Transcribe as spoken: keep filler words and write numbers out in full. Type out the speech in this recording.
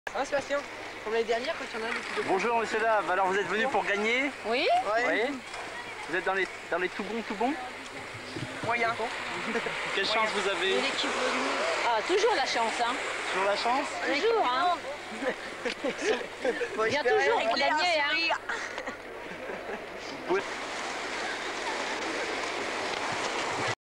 Ça va Sébastien? Comme l'année dernière quand il y en a un d'équipe de France. Bonjour monsieur Lave, alors vous êtes venu pour gagner? Oui. Ouais. Oui. Vous êtes dans les, dans les tout bons, tout bons? Moyen. Quelle chance vous avez? Et l'équipe de nous. Ah, toujours la chance, hein. Toujours la chance? Toujours, hein. Bon, Il y a j'espère- toujours on est réclamé